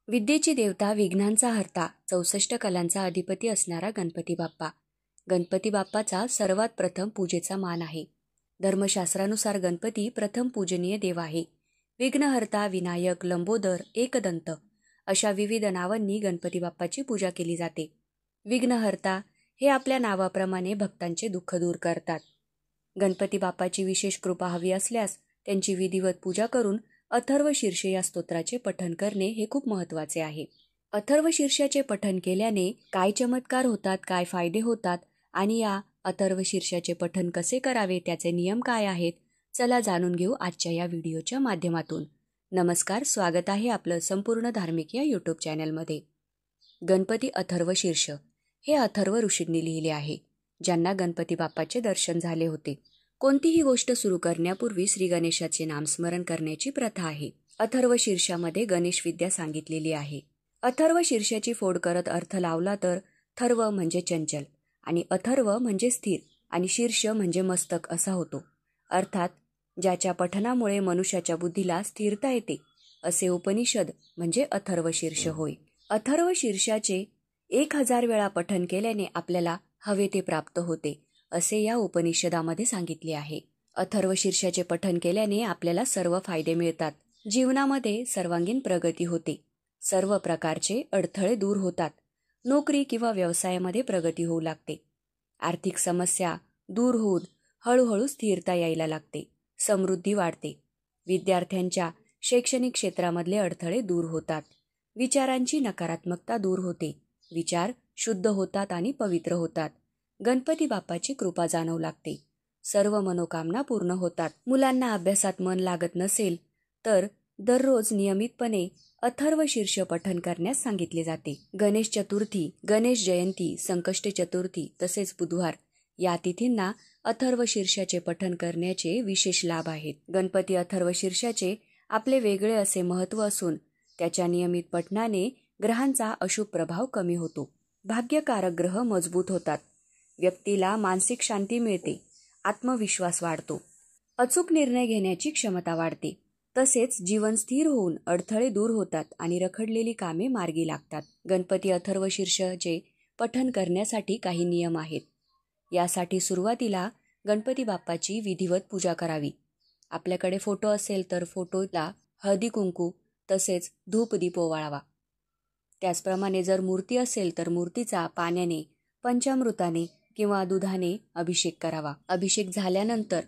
विद्येची देवता, विघ्नांचा हर्ता, 64 कलांचा अधिपती असणारा गणपती बाप्पा. गणपती बाप्पाचा सर्वात प्रथम पूजेचा मान आहे. धर्मशास्त्रानुसार गणपती प्रथम पूजनीय देव आहे. विघ्नहर्ता, विनायक, लंबोदर, एकदंत अशा विविध नावांनी गणपती बाप्पाची पूजा केली जाते. विघ्नहर्ता हे आपल्या नावाप्रमाणे भक्तांचे दुःख दूर करतात. गणपती बाप्पाची विशेष कृपा हवी असल्यास त्यांची विधिवत पूजा करून अथर्वशीर्ष या स्तोत्राचे पठण करणे हे खूप महत्त्वाचे आहे. अथर्वशीर्षाचे पठण केल्याने काय चमत्कार होतात, काय फायदे होतात आणि या अथर्वशीर्षाचे पठण कसे करावे, त्याचे नियम काय आहेत, चला जाणून घेऊ आजच्या या व्हिडिओच्या माध्यमातून. नमस्कार, स्वागत आहे आपलं संपूर्ण धार्मिक या यूट्यूब चॅनलमध्ये. गणपती अथर्वशीर्ष हे अथर्व ऋषींनी लिहिले आहे, ज्यांना गणपती बाप्पाचे दर्शन झाले होते. कोणतीही गोष्ट सुरू करण्यापूर्वी श्री गणेशाचे नामस्मरण करण्याची प्रथा आहे. अथर्वशीर्षामध्ये गणेश विद्या सांगितलेली आहे. अथर्वशीर्षाची फोड करत अर्थ लावला तर थर्व म्हणजे चंचल आणि अथर्व म्हणजे स्थिर आणि शीर्ष म्हणजे मस्तक असा होतो. अर्थात ज्याच्या पठणामुळे मनुष्याच्या बुद्धीला स्थिरता येते असे उपनिषद म्हणजे अथर्वशीर्ष होय. अथर्वशीर्षाचे 1000 वेळा पठण केल्याने आपल्याला हवे ते प्राप्त होते असे या उपनिषदामध्ये सांगितले आहे. अथर्वशीर्षाचे पठण केल्याने आपल्याला सर्व फायदे मिळतात. जीवनामध्ये सर्वांगीण प्रगती होते. सर्व प्रकारचे अडथळे दूर होतात. नोकरी किंवा व्यवसायामध्ये प्रगती होऊ लागते. आर्थिक समस्या दूर होऊन हळूहळू स्थिरता यायला लागते. समृद्धी वाढते. विद्यार्थ्यांच्या शैक्षणिक क्षेत्रामधले अडथळे दूर होतात. विचारांची नकारात्मकता दूर होते. विचार शुद्ध होतात आणि पवित्र होतात. गणपती बाप्पाची कृपा जाणवू लागते. सर्व मनोकामना पूर्ण होतात. मुलांना अभ्यासात मन लागत नसेल तर दररोज नियमितपणे अथर्वशीर्ष पठण करण्यास सांगितले जाते. गणेश चतुर्थी, गणेश जयंती, संकष्टी चतुर्थी तसेच बुधवार या तिथींना अथर्वशीर्षाचे पठण करण्याचे विशेष लाभ आहेत. गणपती अथर्वशीर्षाचे आपले वेगळे असे महत्त्व असून त्याच्या नियमित पठणाने ग्रहांचा अशुभ प्रभाव कमी होतो. भाग्यकारक ग्रह मजबूत होतात. व्यक्तीला मानसिक शांती मिळते. आत्मविश्वास वाढतो. अचूक निर्णय घेण्याची क्षमता वाढते. तसेच जीवन स्थिर होऊन अडथळे दूर होतात आणि रखडलेली कामे मार्गी लागतात. गणपती अथर्वशीर्षाचे पठण करण्यासाठी काही नियम आहेत. यासाठी सुरुवातीला गणपती बाप्पाची विधिवत पूजा करावी. आपल्याकडे फोटो असेल तर फोटोला हळदी कुंकू तसेच धूप दीप ओवाळावा. त्याचप्रमाणे जर मूर्ती असेल तर मूर्तीचा पाण्याने, पंचामृताने किंवा दुधाने अभिषेक करावा. अभिषेक झाल्यानंतर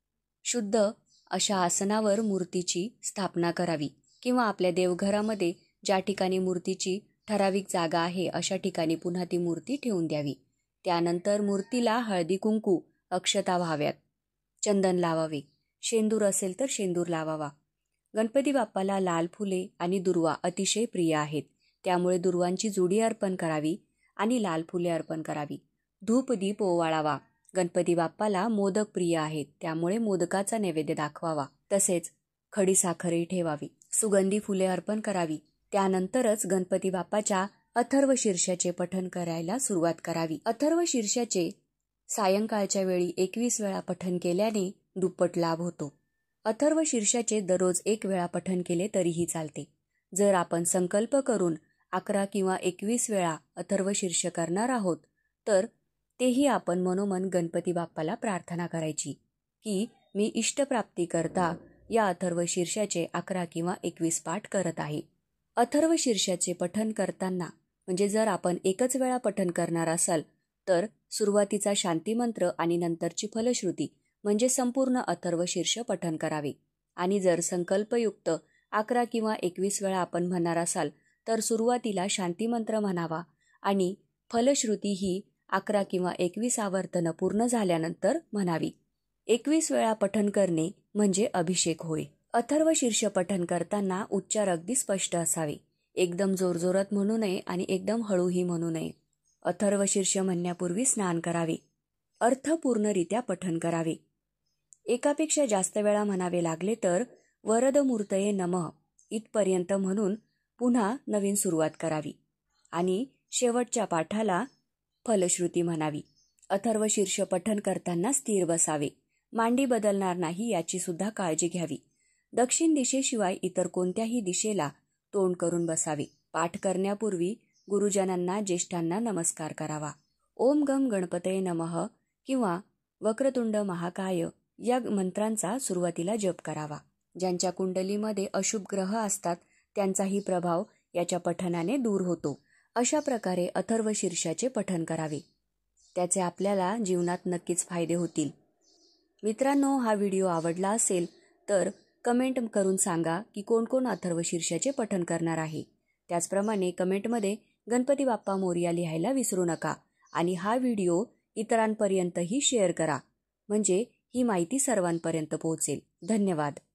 शुद्ध अशा आसनावर मूर्तीची स्थापना करावी किंवा आपल्या देवघरामध्ये ज्या ठिकाणी मूर्तीची ठराविक जागा आहे अशा ठिकाणी पुन्हा ती मूर्ती ठेवून द्यावी. त्यानंतर मूर्तीला हळदी कुंकू, अक्षता व्हाव्यात, चंदन लावावे. शेंदूर असेल तर शेंदूर लावावा. गणपती बाप्पाला लाल फुले आणि दुर्वा अतिशय प्रिय आहेत, त्यामुळे दुर्वांची जुडी अर्पण करावी आणि लाल फुले अर्पण करावी. धूप दीप ओवाळावा. गणपती बाप्पाला मोदक प्रिय आहेत, त्यामुळे मोदकाचा नैवेद्य दाखवावा. तसेच खडी साखरही ठेवावी. सुगंधी फुले अर्पण करावी. त्यानंतरच गणपती बाप्पाच्या अथर्वशीर्षाचे पठण करायला सुरुवात करावी. अथर्वशीर्षाचे सायंकाळच्या वेळी 21 वेळा पठण केल्याने दुप्पट लाभ होतो. अथर्वशीर्षाचे दररोज 1 वेळा पठण केले तरीही चालते. जर आपण संकल्प करून 11 किंवा 21 वेळा अथर्वशीर्ष करणार आहोत तर तेही आपण मनोमन गणपती बाप्पाला प्रार्थना करायची की मी इष्टप्राप्ती करता या अथर्वशीर्षाचे 11 किंवा 21 पाठ करत आहे. अथर्वशीर्षाचे पठण करताना म्हणजे जर आपण एकच वेळा पठण करणार असाल तर सुरुवातीचा शांतिमंत्र आणि नंतरची फलश्रुती म्हणजे संपूर्ण अथर्वशीर्ष पठण करावे. आणि जर संकल्पयुक्त 11 किंवा 21 वेळा आपण म्हणणार असाल तर सुरुवातीला शांतिमंत्र म्हणावा आणि फलश्रुती ही 11 किंवा 21 आवर्तनं पूर्ण झाल्यानंतर म्हणावी. 21 वेळा पठण करणे म्हणजे अभिषेक होय. अथर्वशीर्ष पठण करताना उच्चार अगदी स्पष्ट असावे. एकदम जोरजोरात म्हणू नये आणि एकदम हळूही म्हणू नये. अथर्वशीर्ष म्हणण्यापूर्वी स्नान करावे. अर्थपूर्णरित्या पठण करावे. एकापेक्षा जास्त वेळा म्हणावे लागले तर वरदमूर्तये नमः इथपर्यंत म्हणून पुन्हा नवीन सुरुवात करावी आणि शेवटच्या पाठाला फलश्रुती म्हणावी. अथर्वशीर्ष पठण करताना स्थिर बसावे. मांडी बदलणार नाही याची सुद्धा काळजी घ्यावी. दक्षिण दिशेशिवाय इतर कोणत्याही दिशेला तोंड करून बसावे. पाठ करण्यापूर्वी गुरुजनांना ज्येष्ठांना नमस्कार करावा. ओम गम गणपतये नमः किंवा वक्रतुंड महाकाय या मंत्रांचा सुरुवातीला जप करावा. ज्यांच्या कुंडलीमध्ये अशुभ ग्रह असतात त्यांचाही प्रभाव याच्या पठनाने दूर होतो. अशा प्रकारे अथर्वशीर्षाचे पठन करावे. त्याचे आपल्याला जीवनात नक्कीच फायदे होतील. मित्रांनो, हा व्हिडिओ आवडला असेल तर कमेंट करून सांगा की कोण कोण अथर्वशीर्षाचे पठन करणार आहे. त्याचप्रमाणे कमेंटमध्ये गणपती बाप्पा मोरया लिहायला विसरू नका आणि हा व्हिडिओ इतरांपर्यंतही शेअर करा, म्हणजे ही माहिती सर्वांपर्यंत पोहोचेल. धन्यवाद.